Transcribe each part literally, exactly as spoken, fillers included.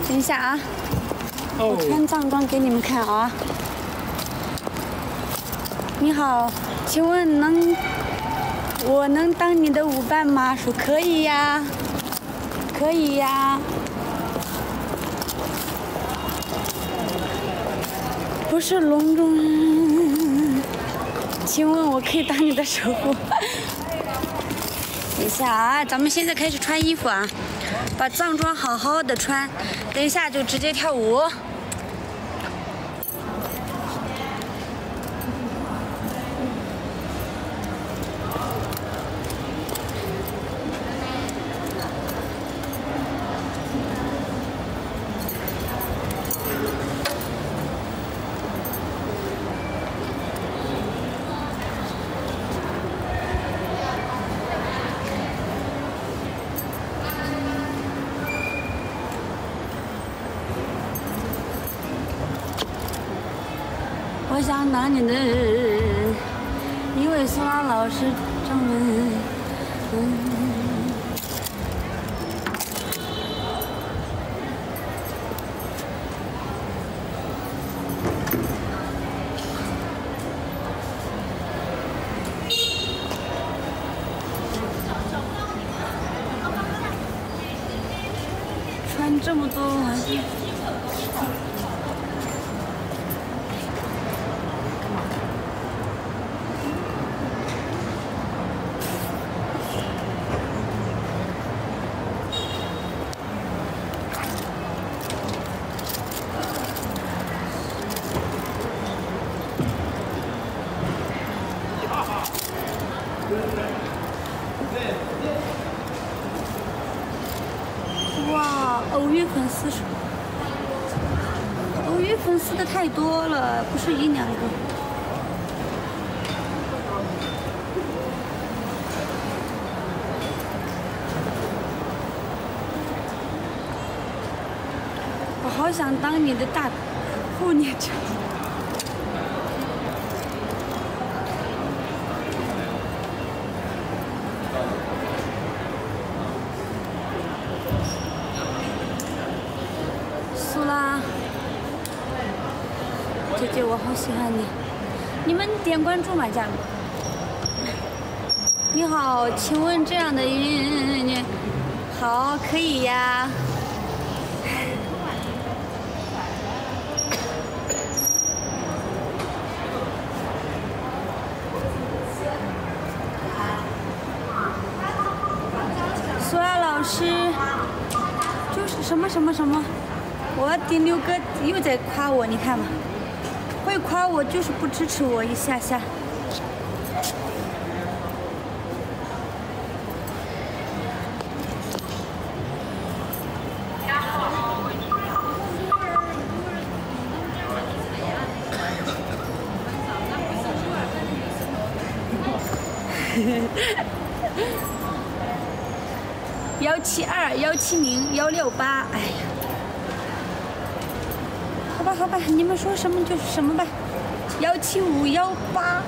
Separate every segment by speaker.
Speaker 1: 等一下啊，我穿藏装给你们看啊。你好，请问能我能当你的舞伴吗？说可以呀，可以呀。不是隆重，请问我可以当你的守护？等一下啊，咱们现在开始穿衣服啊，把藏装好好的穿，等一下就直接跳舞。我想当你的人，因为苏拉老师中文，嗯。穿这么多玩意。哇，偶遇粉丝数，偶遇粉丝的太多了，不是一两个。我好想当你的大护念者。苏拉，姐姐，我好喜欢你。你们点关注吗，家人？你好，请问这样的云，好，可以呀。苏拉老师，就是什么什么什么。我顶六哥又在夸我，你看嘛，会夸我就是不支持我一下下。幺七二幺七零幺六八，哎呀。好吧，好吧，你们说什么就是什么吧。幺七五幺八，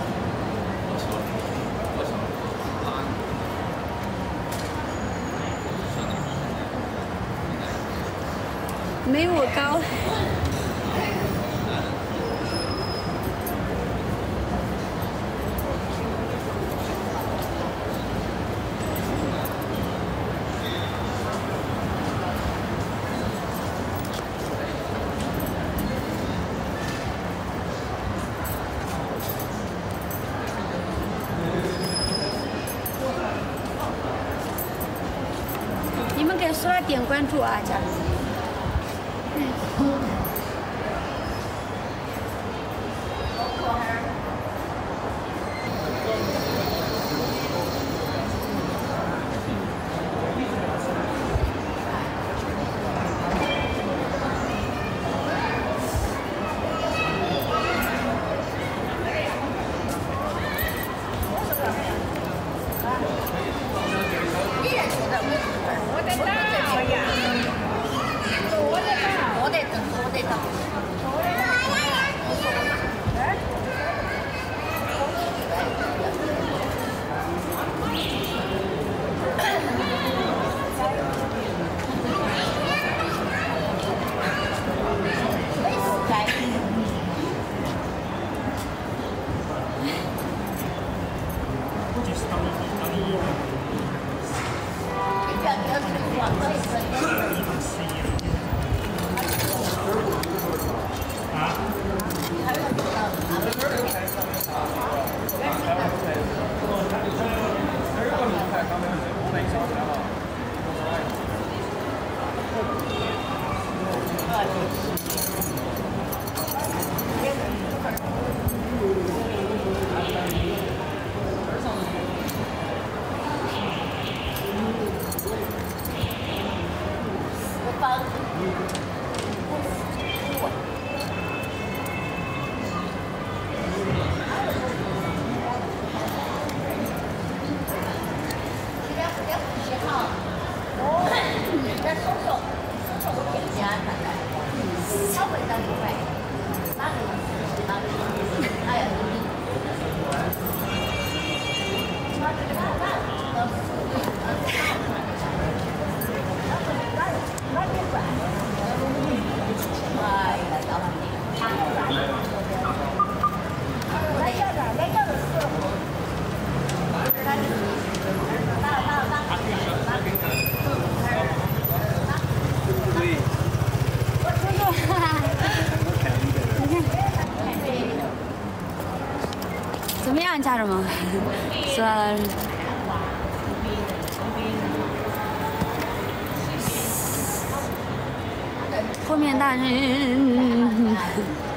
Speaker 1: 没我高。你们给苏拉点关注啊，家人。我得等，我得怎么样，家人们？是吧？后面大人。